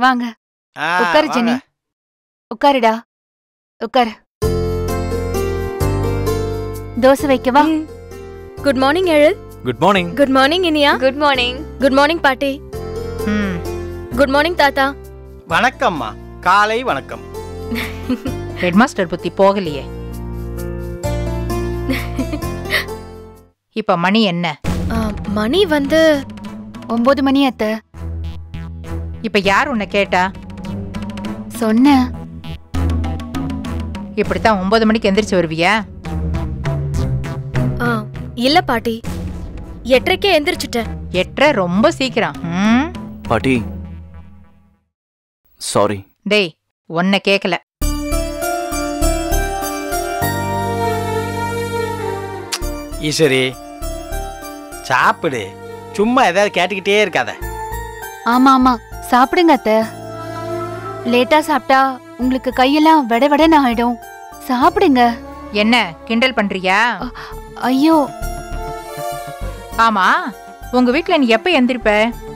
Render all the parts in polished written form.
வாங்க. உட்காரு ஜெனி. உட்காருடா. உட்காரு. தோசை வைக்கவா? Good morning Ezhil. Good morning. Good morning Iniya. Good morning. Good morning பாட்டி. குட் மார்னிங் தாத்தா. வணக்கம்மா. காலை வணக்கம். ஹெட்மாஸ்டர் புத்தி போகலையே. இப்ப மணி என்ன? மணி வந்து 9 மணி அத்தை. இப்ப யார் உன்னை கேட்டா? சொன்ன. இப்படித்தான் 9 மணிக்கு எந்திரிச்சு வருவியா? இல்ல பாட்டி, 8:30 எந்திரிச்சுட்டேன். 8:30 ரொம்ப சீக்கிரம். பாட்டி சாரி. டேய், உன்னை கேக்கல. ஈஸ்வரி, சாப்பிடு. சும்மா ஏதாவது கேட்டுக்கிட்டே இருக்காத. ஆமா ஆமா, சாப்பிடுங்க அத்தை. லேட்டா சாப்பிட்டா உங்களுக்கு கையெல்லாம் விட விடன்னு ஆயிடும். சாப்பிடுங்க. என்ன கிண்டல் பண்றியா? ஐயோ. ஆமா, உங்க வீட்ல நீ எப்ப எந்திரிப்ப?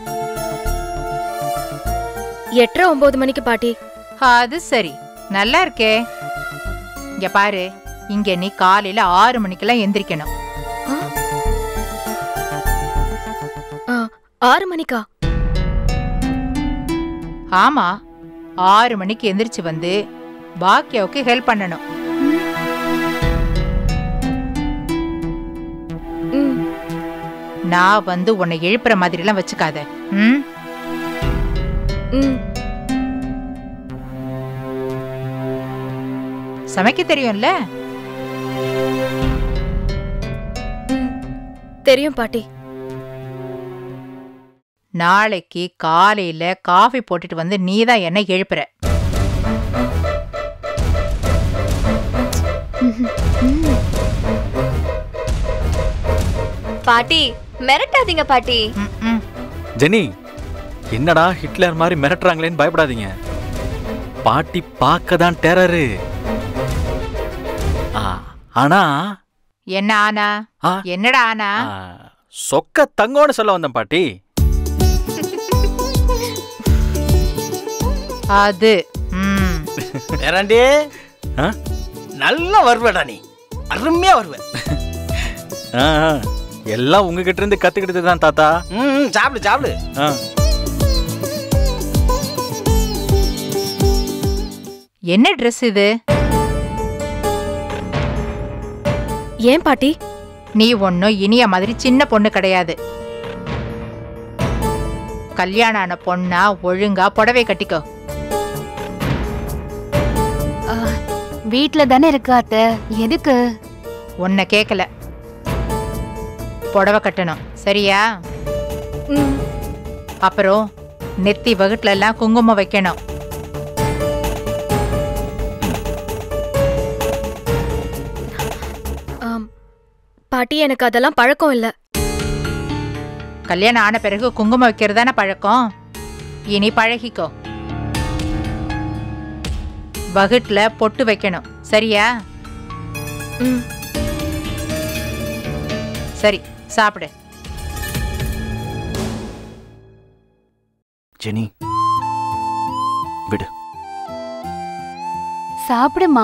8:30-9 மணிக்கு பாட்டி. அது சரி, நல்லா இருக்கே. இங்க பாரு, இங்க நீ காலையில 6 மணிக்கெல்லாம் எந்திரிக்கணும். 6 மணிக்கா? ஆமா, 6 மணிக்கு எந்திரிச்சு வந்து பாக்கியாவுக்கு ஹெல்ப் பண்ணணும். நான் வந்து உன்னை எழுப்புற மாதிரி எல்லாம் வச்சுக்காத. சமைக்க தெரியும்ல? தெரியும் பாட்டி. நாளைக்கு காலையில காஃபி போட்டுட்டு வந்து நீதான் என்ன எழுப்புற. பாட்டி மிரட்டாதீங்க பாட்டி. ஜெனி, என்னடா ஹிட்லர் மாதிரி மிரட்டுறாங்களேன்னு பயப்படாதீங்க. பாட்டி பார்க்கதான் டெரரு. ஆனா என்ன ஆனா? என்னடா ஆனா? சொக்க தங்கோன்னு சொல்ல வந்தேன் பாட்டி. அது வேறாண்டே நல்லா வருவடா நீ. அருமையா வருவ. எல்லாம் உங்ககிட்ட இருந்து கத்துக்கிட்டு தான் தாத்தா. சாப்பிடு சாப்பிடு. என்ன ட்ரெஸ் இது? ஏன் பாட்டி? நீ ஒன்னும் இனிய மாதிரி சின்ன பொண்ணு கிடையாது. கல்யாணம் ஆன பொண்ணா ஒழுங்கா புடவை கட்டிக்கோ. வீட்ல தானே இருக்கு அத்தை, எதுக்கு? உன்னை கேக்கல. புடவை கட்டணும், சரியா? அப்புறம் நெத்தி வகுட்டுல எல்லாம் குங்குமம் வைக்கணும். பாட்டி, எனக்கு அதெல்லாம் பழக்கம் இல்ல. கல்யாணம் ஆன பிறகு குங்குமம் வைக்கிறதான பழக்கம். இனி பழகிக்கோ. வகுட்டுல பொட்டு வைக்கணும், சரியா? சரி, சாப்பிடு. ஜெனி, விடு. சாப்பிடுமா.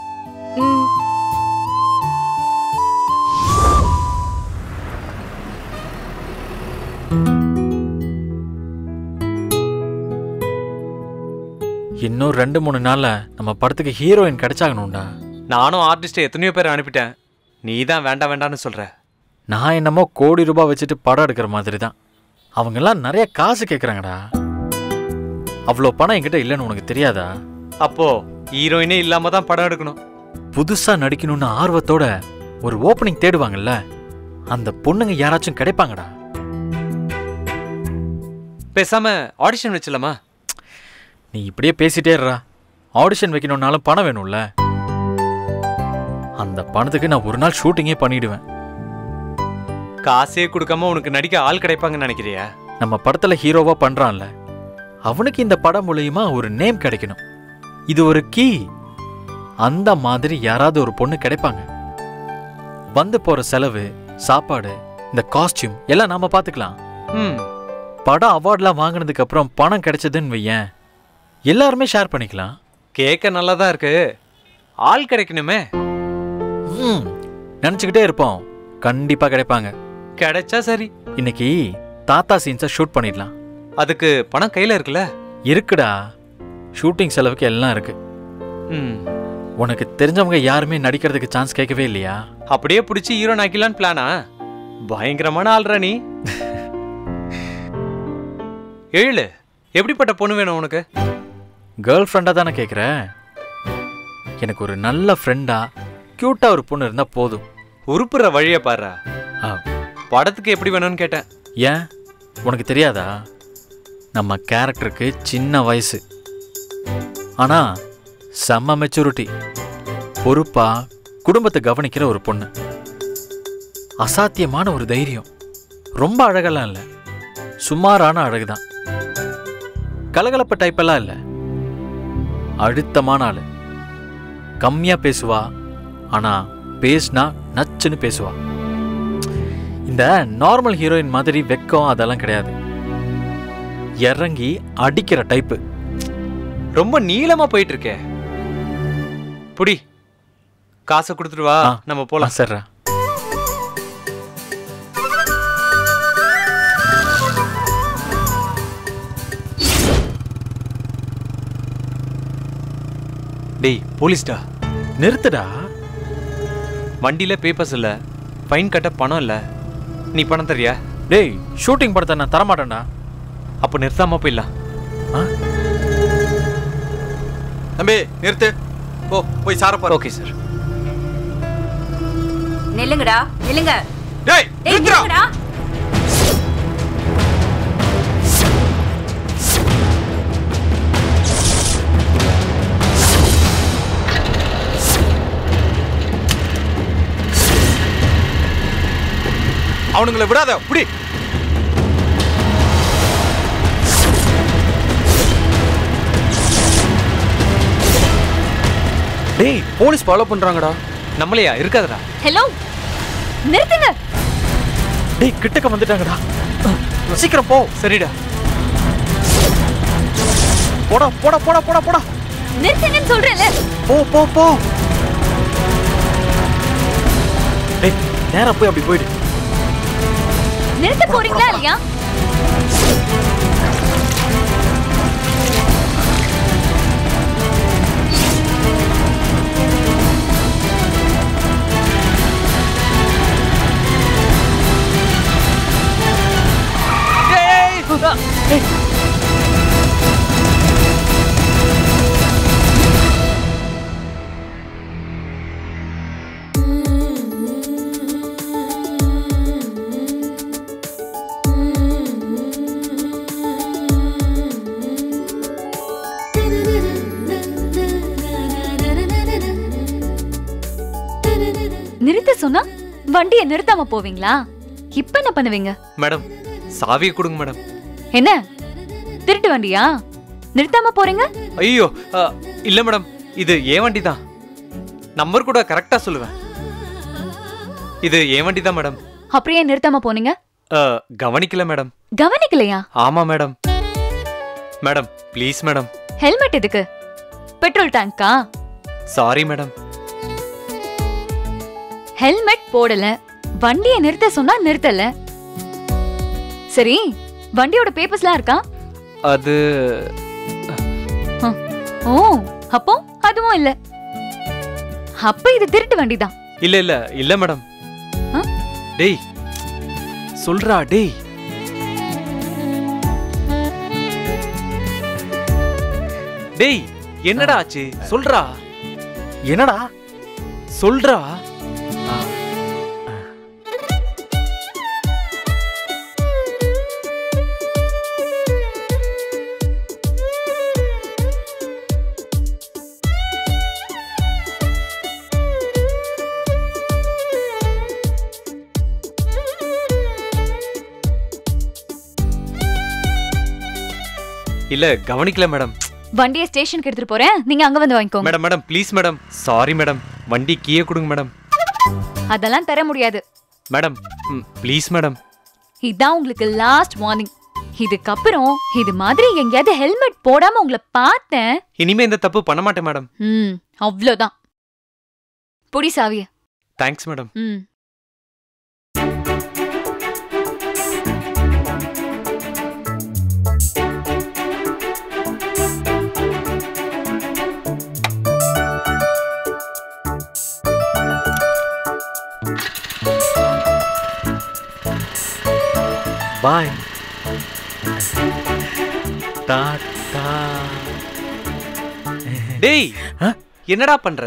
இன்னும் 2-3 நாள்ல நம்ம படத்துக்கு ஹீரோயின் கிடைச்சாகணும்டா. நானும் ஆர்டிஸ்ட எத்தனையோ பேர் அனுப்பிட்டேன். நீ தான் வேண்டாம் வேண்டான்னு சொல்ற. நான் என்னமோ கோடி ரூபாய் வச்சுட்டு படம் எடுக்கிற மாதிரி தான். அவங்கெல்லாம் நிறைய காசு கேட்குறாங்கடா. அவ்வளோ பணம் என்கிட்ட இல்லைன்னு உனக்கு தெரியாதா? அப்போ ஹீரோயினே இல்லாம தான் படம் எடுக்கணும். புதுசா நடிக்கணும்னு ஆர்வத்தோட ஒரு ஓப்பனிங் தேடுவாங்கல்ல, அந்த பொண்ணுங்க யாராச்சும் கிடைப்பாங்கடா. பேசாம ஆடிஷன் வச்சலாமா? நீ இப்படியே பேசிட்டே இருடா. ஆடிஷன் வைக்கணும்னாலும் பணம் வேணும்ல. அந்த பணத்துக்கு நான் ஒரு நாள் ஷூட்டிங்கே பண்ணிடுவேன். காசே கொடுக்காம உனக்கு நடிக்க ஆள் கிடைப்பாங்கன்னு நினைக்கிறியா? நம்ம படத்துல ஹீரோவா பண்றான்ல, அவனுக்கு இந்த படம் மூலமா ஒரு நேம் கிடைக்கணும். இது ஒரு கீ. அந்த மாதிரி யாராவது ஒரு பொண்ணு கிடைப்பாங்க. வந்து போற செலவு, சாப்பாடு, இந்த காஸ்டியூம் எல்லாம் நாம பாத்துக்கலாம். படம் அவார்ட்லாம் வாங்கினதுக்கு அப்புறம் பணம் கிடைச்சதுன்னு வையேன், எல்லாருமே ஷேர் பண்ணிக்கலாம். கேட்க நல்லா தான் இருக்கு. ஆள் கிடைக்கணுமே. நினச்சிக்கிட்டே இருப்போம், கண்டிப்பாக கிடைப்பாங்க. கிடைச்சா சரி. இன்னைக்கு தாத்தா சீன்ஸை ஷூட் பண்ணிடலாம். அதுக்கு பணம் கையில் இருக்குல்ல? இருக்குடா, ஷூட்டிங் செலவுக்கு எல்லாம் இருக்கு. உனக்கு தெரிஞ்சவங்க யாருமே நடிக்கிறதுக்கு சான்ஸ் கேட்கவே இல்லையா? அப்படியே பிடிச்சி ஹீரோ ஆக்கிலான்னு பிளானா? பயங்கரமான ஆள்ரா நீ. எழு, எப்படிப்பட்ட பொண்ணு வேணும் உனக்கு? கேர்ள் ஃப்ரெண்டாக தானே கேட்குற? எனக்கு ஒரு நல்ல ஃப்ரெண்டா க்யூட்டாக ஒரு பொண்ணு இருந்தால் போதும். உருப்புற வழியை பாரு. படத்துக்கு எப்படி வேணும்னு கேட்டேன். ஏன் உனக்கு தெரியாதா? நம்ம கேரக்டருக்கு சின்ன வயசு, ஆனால் செம்ம மெச்சூரிட்டி, பொறுப்பா குடும்பத்தை கவனிக்கிற ஒரு பொண்ணு. அசாத்தியமான ஒரு தைரியம். ரொம்ப அழகெல்லாம் இல்லை, சுமாரான அழகுதான். கலகலப்ப டைப்பெல்லாம் இல்லை, அழுத்தமான ஆளு. கம்மியா பேசுவா, ஆனா பேசினா நச்சுன்னு பேசுவா. இந்த நார்மல் ஹீரோயின் மாதிரி வெக்கம் அதெல்லாம் கிடையாது. இறங்கி அடிக்கிற டைப்பு. ரொம்ப நீளமா போயிட்டு இருக்கே. புடி, காசை கொடுத்துட்டு வா, நம்ம போலாம். சர்ரா. டேய் போலீஸ்டா. நிறுத்துடா. வண்டியில பேப்பர்ஸ் இல்ல, ஃபைன் கட்ட பணம் இல்ல. நீ பணம் தரியா? டேய், ஷூட்டிங் படத்தை நான் தரமாட்டேன்டா. அப்ப நிறுத்தாம போயிடலாம். தம்பி நிறுத்து, போ போய் சார பாரு. Okay sir. நில்லுங்கடா, நில்லுங்க. டேய் நிறுத்துடா. அவனுங்களை விடாத, புடி. டேய், போலீஸ் ஃபாலோ பண்றாங்கடா. நம்மளையா? இருக்காதடா. ஹலோ, நிறுத்துங்க. டேய், கிட்டக்க வந்துட்டாங்கடா. சீக்கிரம் போ. சரிடா. போடா போடா போடா போடா போடா. நிறுத்துங்கன்னு சொல்றேன்ல. போ போ போ. டேய், நேரா போய் அப்படி போயிடு. நிறுத்த போறீங்களா இல்லையா? நிறுத்த சொன்னா வண்டியை நிறுத்தாம போவீங்களா? இப்ப என்ன பண்ணுவீங்க? மேடம், சாவியை கொடுங்க மேடம். என்ன திருட்டு வண்டியா? நிறுத்தாம போறீங்க? ஐயோ இல்ல மேடம், இது ஏன் வண்டி தான். நம்பர் கூட கரெக்டா சொல்லுவேன். இது ஏன் வண்டி தான் மேடம். அப்படியே நிறுத்தாம போனீங்க? கவனிக்கல மேடம். கவனிக்கலையா? ஆமா madam. Madam please madam. Helmet எதுக்கு? பெட்ரோல் டேங்கா? Sorry madam. ஹெல்மெட் போடல, வண்டியை நிறுத்த சொன்னா நிறுத்தல. சரி, வண்டியோட பேப்பர்ஸ்லாம் இருக்கா? அது ஓ, அப்போ அதுவும் இல்ல. அப்ப இது திருட்டு வண்டிதான். இல்ல இல்ல இல்ல மேடம். டேய் சொல்றா. டேய் டேய் என்னடா ஆச்சு? சொல்றா. என்னடா சொல்றா. இல்ல கவனிக்கல மேடம். வண்டியை ஸ்டேஷனுக்கு எடுத்துட்டு போறேன், நீங்க அங்க வந்து வாங்கிக்கோங்க. Madam madam please madam. Sorry madam. வண்டி கீயே கொடுங்க மேடம். அதெல்லாம் தர முடியாது. Madam please madam. இதான் உங்களுக்கு லாஸ்ட் வார்னிங். இதுக்கப்புறம் இது மாதிரி எங்கேயாவது ஹெல்மெட் போடாம உங்களை பார்த்தேன். இனிமே இந்த தப்பு பண்ண மாட்டேன் மேடம். அவ்வளவுதான். புடி சாவிய. Thanks madam. பாய். டாடா. டேய் என்னடா பண்ற?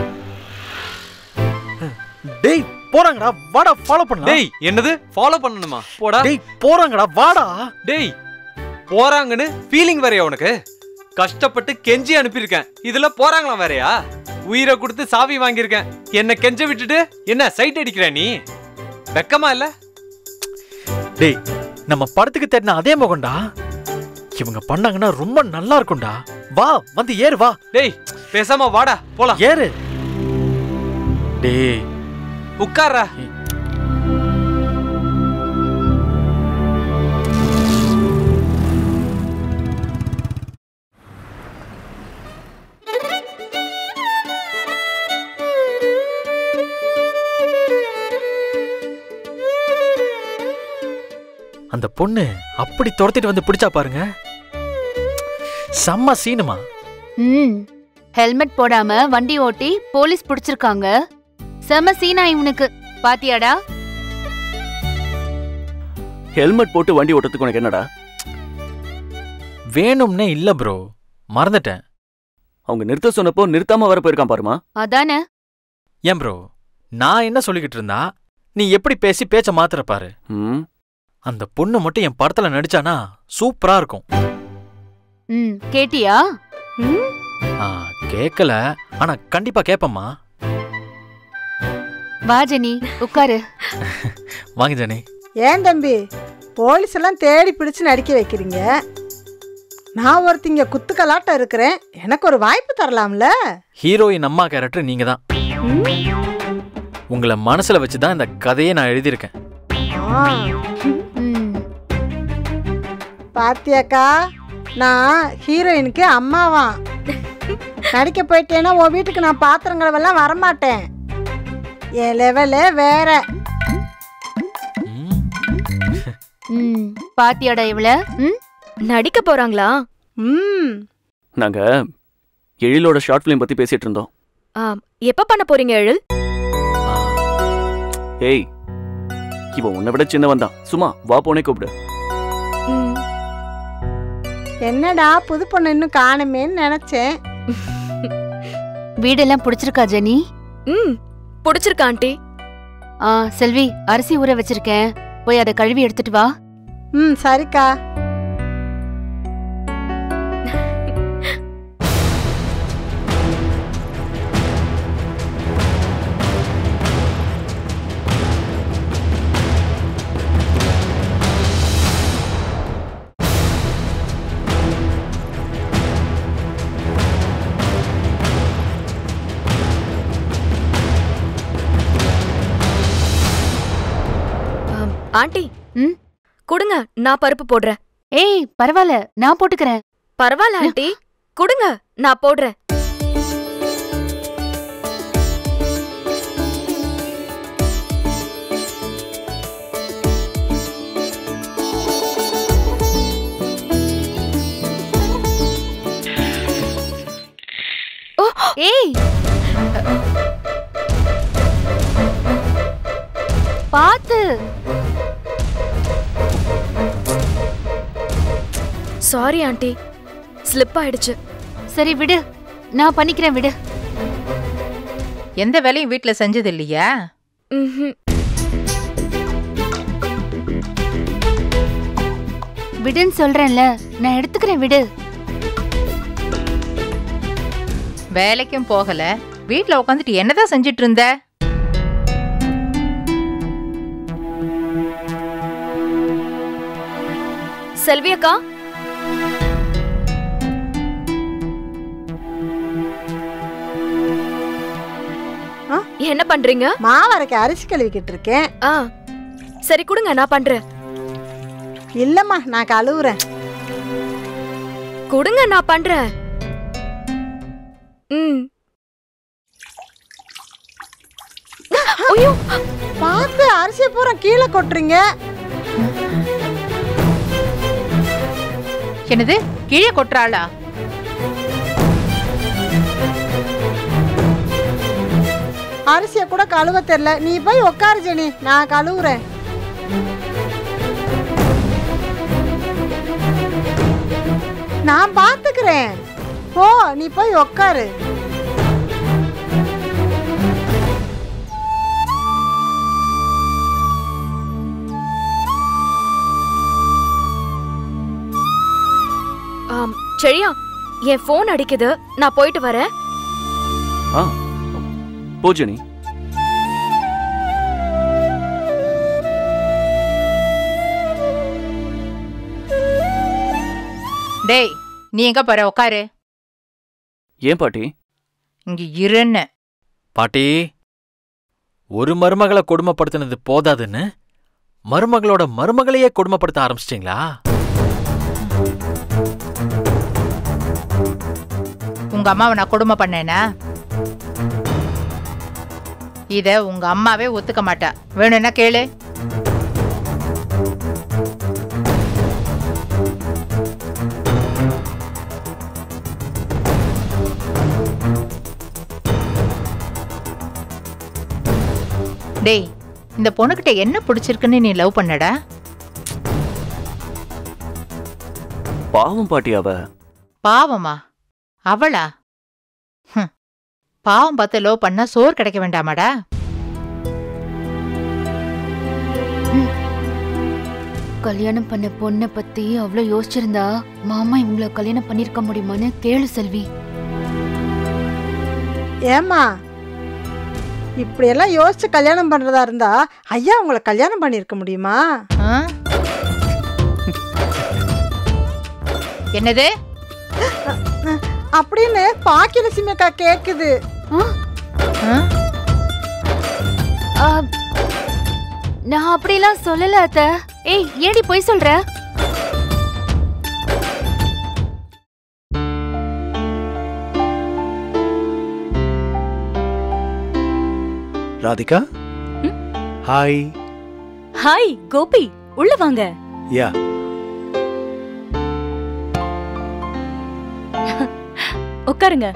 டேய் போறாங்கடா, வாடா ஃபாலோ பண்ணலாம். டேய் என்னது ஃபாலோ பண்ணணுமா? போடா. டேய் போறாங்கடா, வாடா. டேய் போறாங்கன்னு ஃபீலிங் வேறயா உனக்கு? கஷ்டப்பட்டு கெஞ்சி அனுப்பியிருக்கேன், இதுல போறாங்களா வேறயா? உயிரை கொடுத்து சாவி வாங்கியிருக்கேன், என்ன கெஞ்ச விட்டுட்டு என்ன சைட் அடிக்கிற நீ? வெக்கமா இல்ல? டேய் நம்ம படத்துக்கு தேடின அதே முகம்டா. இவங்க பண்ணாங்கன்னா ரொம்ப நல்லா இருக்கும்டா. வா வந்து ஏறு வா. டேய் பேசாம வாடா போலாம். ஏறு. டேய் உட்கார்றா. அந்த பொண்ணு அப்படி துரத்திட்டு வந்து பிடிச்சா பாருங்க, செம்ம சீனுமா. ஹெல்மெட் போடாம வண்டி ஓட்டி போலீஸ் பிடிச்சிருக்காங்க. செம்ம சீனா இவனுக்கு. பாத்தியாடா? ஹெல்மெட் போட்டு வண்டி ஓட்டுறதுக்கு உனக்கு என்னடா? வேணும்னே இல்ல ப்ரோ, மறந்துட்டேன். அவங்க நிறுத்த சொன்னப்போ நிறுத்தாம வர போயிருக்கான் பாருமா. அதானே. ஏன் ப்ரோ, நான் என்ன சொல்லிக்கிட்டு இருந்தா நீ எப்படி பேசி பேச்ச மாத்துற பாரு. அந்த பொண்ணு மட்டும் என் படத்துல நடிச்சானா சூப்பரா இருக்கும். கேட்டியா? கேக்கல, ஆனா கண்டிப்பா கேப்பம்மா. வா ஜெனி உட்காரு. வாங்க ஜெனி. ஏன் தம்பி போலீஸ் எல்லாம் தேடி பிடிச்சு நடிக்க வைக்கிறீங்க? நான் ஒருத்திங்க குத்துக்கலாட்டம் இருக்கிறேன், எனக்கு ஒரு வாய்ப்பு தரலாம்ல? ஹீரோயின் அம்மா கேரக்டர் நீங்க தான். உங்களை மனசுல வச்சுதான் இந்த கதையை நான் எழுதியிருக்கேன். பாத்தியாக்கா, நான் ஹீரோயினுக்கு அம்மாவா நடிக்க போயிட்டேன்னா உன் வீட்டுக்கு நான் பாத்திரங்களெல்லாம் வரமாட்டேன். என் லெவலே வேற. பாத்தியாடா இவள நடிக்க போறாங்களா? நாங்க எழிலோட ஷார்ட் பிலிம் பத்தி பேசிட்டு இருந்தோம். எப்ப பண்ண போறீங்க எழில்? ஏய் இவன் உன்னை விட சின்னவன் தான், சும்மா வா போனே கூப்பிடு. என்னடா புது பொண்ணு இன்னும் காணுமேன்னு நினைச்சேன். வீடெல்லாம் பிடிச்சிருக்கா ஜெனி? பிடிச்சிருக்கா ஆண்டி. செல்வி அரிசி ஊற வச்சிருக்கேன், போய் அதை கழுவி எடுத்துட்டு வா. சரிக்கா. ஆண்டி குடுங்க, நான் பருப்பு போடுறேன். ஏய் பரவாயில்ல, நான் போட்டுக்கிறேன். பரவாயில்ல ஆண்டி, குடுங்க நான் போடுறேன். ஏய் பாத்து. சாரி ஆண்டி, ஸ்லிப் ஆயிடுச்சு. சரி விடு, நான் பண்ணிக்கிறேன் விடு. எந்த வேலையும் வீட்ல செஞ்சது இல்லையா? விடுன்னு சொல்றேன்ல, நான் எடுத்துக்கிறேன் விடு. வேலைக்கும் போகல, வீட்ல உட்காந்துட்டு என்னதான் செஞ்சிட்டு இருந்த? செல்வி அக்கா, என்ன பண்றீங்க? மாவரைக்கு அரிசி கழுவிக்கிட்டு இருக்கேன். சரி கொடுங்க, நான் பண்றேன். இல்லம்மா நான் கழுவுறேன். கொடுங்க நான் பண்றேன். ஐயோ பார்த்து அரிசியை பூரா கீழே கொட்டுறீங்க. என்னது கீழே கொட்டுறாளா? அரிசியை கூட கழுவ தெரியல. நீ போய் உட்காரு ஜெனி, நான் கழுவுறேன். நான் பாத்துக்கிறேன். போ நீ போய் உட்காரு. செழியா, என் போன் அடிக்குது, நான் போயிட்டு வரேன். போ ஜெனி. டேய் நீ எங்க போற? உட்காரு. ஏன் பாட்டி? இங்க இருன்னு. பாட்டி, ஒரு மருமகளை கொடுமைப்படுத்தினது போதாதுன்னு மருமகளோட மருமகளையே கொடுமைப்படுத்த ஆரம்பிச்சிட்டீங்களா? உங்க அம்மாவை நான் கொடுமை பண்ணேனா? இத உங்க அம்மாவே ஒத்துக்க மாட்டா. வேணும்னா கேளு. டேய் இந்த பொண்ணுகிட்ட என்ன பிடிச்சிருக்குன்னு நீ லவ் பண்ணடா? பாவம் பாட்டி அவ. பாவமா? அவளா? பாவம் பார்த்து லவ் பண்ணா சோறு கிடைக்க வேண்டாமாடா? கல்யாணம் பண்ண பொண்ணை பத்தி அவ்வளவு யோசிச்சிருந்தா மாமா இவங்கள கல்யாணம் பண்ணிருக்க முடியுமான்னு கேளு செல்வி. ஏமா இப்படியெல்லாம் யோசிச்சு கல்யாணம் பண்றதா இருந்தா ஐயா உங்களை கல்யாணம் பண்ணிருக்க முடியுமா? என்னது அப்படின்னு பாக்கியலட்சுமிக்கா கேக்குது. நான் அப்படிலாம் சொல்லல அத்தை. ஏய் ஏடி போய் சொல்ற? ராதிகா, ஹாய். ஹாய் கோபி, உள்ள வாங்க. யா. உட்காருங்க.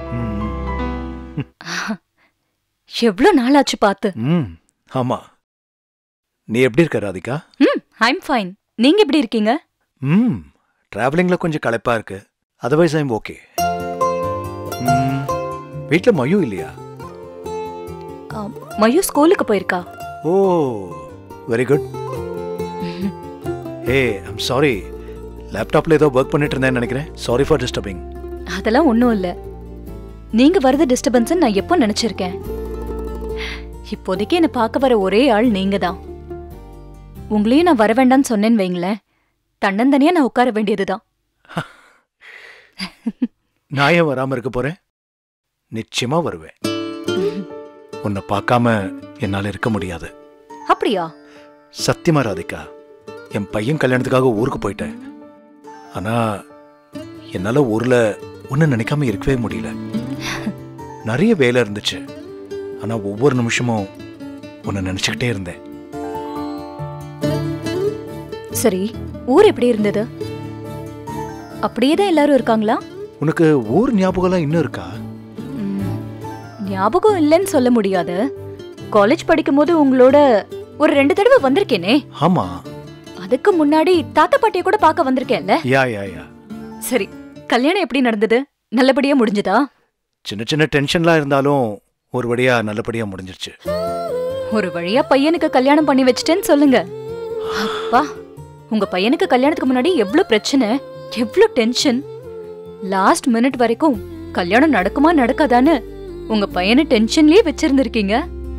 எவ்வளவு நாள் ஆச்சு பார்த்து. ஆமா. நீ எப்படி இருக்க ராதிகா? I'm fine. நீங்க எப்படி இருக்கீங்க? டிராவலிங்ல கொஞ்சம் களைப்பா இருக்கு. Otherwise I'm okay. வீட்ல மயு இல்லையா? மயு ஸ்கூலுக்கு போயிருக்கா. Oh very good. Hey I'm sorry, லேப்டாப்ல ஏதோ ஒர்க் பண்ணிட்டு இருந்தேன்னு நினைக்கிறேன். Sorry for disturbing. அதெல்லாம் ஒன்றும் இல்லை. நீங்க வரது டிஸ்டர்பன்ஸ் நான் எப்போ நினைச்சிருக்கேன். இப்போதைக்கு என்னை பார்க்க வர ஒரே ஆள் நீங்க தான். உங்களையும் நான் வர வேண்டாம்னு சொன்னேன்னு வைங்களேன், தன்னந்தனியா நான் உட்கார வேண்டியதுதான். நான் ஏன் வராம இருக்க போறேன்? நிச்சயமா வருவேன். உன்னை பார்க்காம என்னால இருக்க முடியாது. அப்படியா? சத்தியமா ராதிகா, என் பையன் கல்யாணத்துக்காக ஊருக்கு போயிட்டேன். ஆனா என்னால ஊர்ல ஒன்னு நினைக்காம இருக்கவே முடியல. நிறைய வேலை இருந்துச்சு. ஆனா ஒவ்வொரு நிமிஷமும் உன்னை நினைச்சுக்கிட்டே இருந்தேன். சரி, ஊர் எப்படி இருந்தது? அப்படியேதான் எல்லாரும் இருக்காங்களா? உனக்கு ஊர் ஞாபகம் இன்னும் இருக்கா? ஞாபகம் இல்லைன்னு சொல்ல முடியாது. காலேஜ் படிக்கும் போது உங்களோட ஒரு 2 தடவை வந்திருக்கேனே. ஆமா. அதுக்கு முன்னாடி தாத்தா பாட்டியை கூட பார்க்க வந்திருக்கேன்ல. யா யா யா. சரி, கல்யாணம் எப்படி நடந்தது? நல்லபடியா முடிஞ்சதா? சின்ன சின்ன டென்ஷன்லாம் இருந்தாலும் ஒரு வழியா நல்லபடியா முடிஞ்சிருச்சு. ஒரு வழியா பையனுக்கு கல்யாணம் பண்ணி வச்சிட்டேன்னு சொல்லுங்க. அப்பா, உங்க பையனுக்கு கல்யாணத்துக்கு முன்னாடி எவ்வளவு பிரச்சனை, எவ்வளவு டென்ஷன். லாஸ்ட் மினிட் வரைக்கும் கல்யாணம் நடக்குமா நடக்காதான்னு உங்க பையனை டென்ஷன்லயே வச்சிருந்திருக்கீங்க.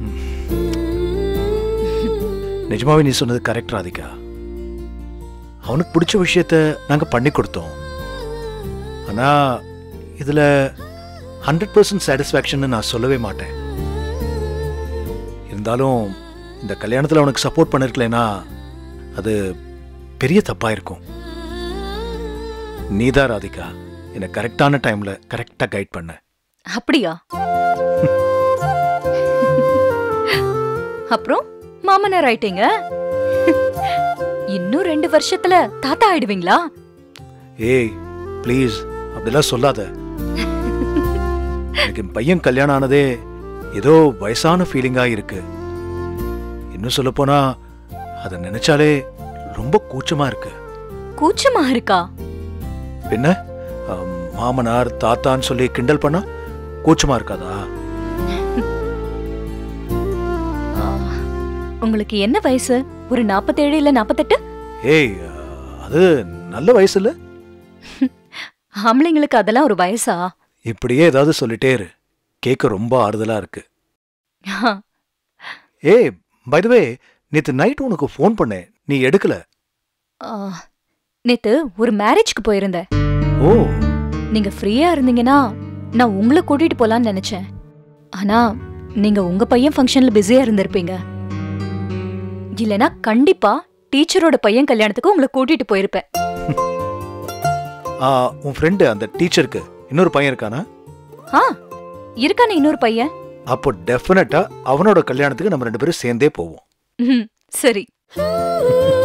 நிஜமாவே நீ சொன்னது கரெக்ட் ராதிகா. அவனுக்கு பிடிச்ச விஷயத்த நாங்க பண்ணி கொடுத்தோம். ஆனா இதுல 100% சாட்டிஸ்ஃபேக்ஷன் நான் சொல்லவே மாட்டேன். இருந்தாலும் இந்த கல்யாணத்துல அவனுக்கு சப்போர்ட் பண்ணிருக்கலனா அது பெரிய தப்பா இருக்கும். நீதான் ராதிகா என்னை கரெக்டான டைம்ல கரெக்டா கைட் பண்ண. அப்படியா? அப்புறம் மாமனார் ஆயிட்டீங்க. இன்னும் 2 வருஷத்துல தாத்தா ஆயிடுவீங்களா? ஏய் ப்ளீஸ் அப்படிலாம் சொல்லாத. எனக்கு என் பையன் கல்யாணம் ஆனதே ஏதோ வயசான ஃபீலிங்கா இருக்கு. இன்னும் சொல்ல போனா அதை நினைச்சாலே ரொம்ப கூச்சமா இருக்கு. கூச்சமா இருக்கா? என்ன மாமனார் தாத்தான்னு சொல்லி கிண்டல் பண்ணா கூச்சமா இருக்காதா? உங்களுக்கு என்ன வயசு? ஒரு 47 இல்ல 48? ஏய் அது நல்ல வயசு இல்ல? ஆம்பளைங்களுக்கு அதெல்லாம் ஒரு வயசா? இப்படியே ஏதாவது சொல்லிட்டே இரு, கேட்க ரொம்ப ஆறுதலா இருக்கு. ஏய் பை தி வே நேத்து நைட் உனக்கு ஃபோன் பண்ணேன், நீ எடுக்கல. நேத்து ஒரு மேரேஜ்க்கு போயிருந்தேன். ஓ, நீங்க ஃப்ரீயா இருந்தீங்கன்னா நான் உங்களை கூட்டிட்டு போலான்னு நினைச்சேன். ஆனா நீங்க உங்க பையன் ஃபங்க்ஷன்ல பிஸியா இருந்திருப்பீங்க. இல்லனா கண்டிப்பா டீச்சரோட பையன் கல்யாணத்துக்கு உங்களை கூட்டிட்டு போயிருப்பேன். உன் ஃப்ரெண்டு அந்த டீச்சருக்கு இன்னொரு பையன் இருக்கானா? இருக்கானே இன்னொரு பையன். அப்போ டெஃபினட்டா அவனோட கல்யாணத்துக்கு நம்ம 2 பேரும் சேர்ந்தே போவோம். சரி.